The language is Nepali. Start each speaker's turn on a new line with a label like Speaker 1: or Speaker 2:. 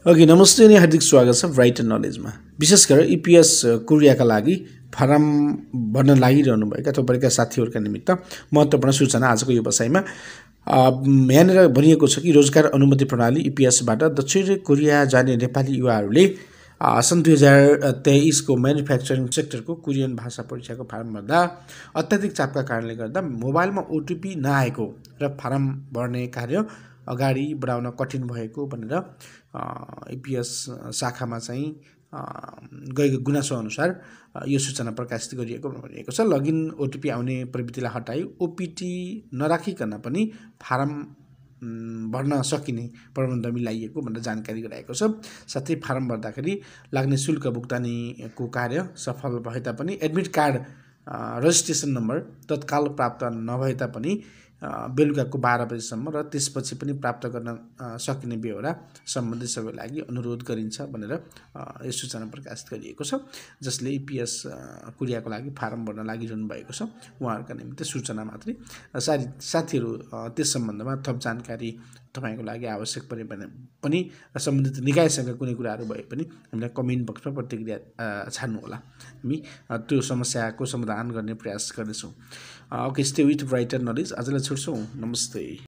Speaker 1: ओके नमस्ते अनि हार्दिक स्वागत छ ब्राइट एन्ड नलेजमा। विशेष गरेर इपिएस कोरियाका लागि फारम भर्न लागिरहनु भएका तपाईँका साथीहरूका निमित्त महत्त्वपूर्ण सूचना आजको यो बसाइमा यहाँनिर भनिएको छ कि रोजगार अनुमति प्रणाली इपिएसबाट दक्षिण कोरिया जाने नेपाली युवाहरूले सन् 2023 को म्यानुफ्याक्चरिङ सेक्टरको कोरियन भाषा परीक्षाको फारम भर्दा अत्याधिक चापका कारणले गर्दा मोबाइलमा ओटिपी नआएको र फारम भर्ने कार्य अगाडि बढाउन कठिन भएको भनेर इपिएस शाखामा चाहिँ गएको गुनासो अनुसार यो सूचना प्रकाशित गरिएको भनिएको छ। लगइन ओटिपी आउने प्रवृत्तिलाई हटाई ओपिटी नराखिकन पनि फारम भर्न सकिने प्रबन्ध मिलाइएको भनेर जानकारी गराएको छ। साथै फारम भर्दाखेरि लाग्ने शुल्क भुक्तानीको कार्य सफल भए तापनि एडमिट कार्ड रजिस्ट्रेसन नम्बर तत्काल प्राप्त नभए तापनि बेलुकाको 12 बजेसम्म र त्यसपछि पनि प्राप्त गर्न सकिने बेहोरा सम्बन्धित सबैका लागि अनुरोध गरिन्छ भनेर यो सूचना प्रकाशित गरिएको छ। जसले इपिएस कोरियाको लागि फारम भर्न लागिरहनु भएको छ उहाँहरूका निम्ति सूचना मात्रै। साथीहरू त्यस सम्बन्धमा थप जानकारी तपाईको लागि आवश्यक परे पनि सम्बन्धित निकायसँग कुनै कुराहरू भए पनि हामीलाई कमेन्ट बक्समा प्रतिक्रिया छाड्नु होला। हामी त्यो समस्याको समाधान गर्ने प्रयास गर्नेछौँ। Okay, stay with bright and knowledge. आजलाई छुट्छौँ। नमस्ते।